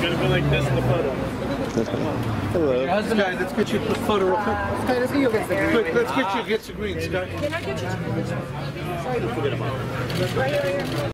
Gotta go like this in the photo. Hello. Sky, let's get you the photo real quick. Sky, let's get you against the green. Quick, let's get you against the green, Sky. Can I get you? Sorry, Forget about it. right here.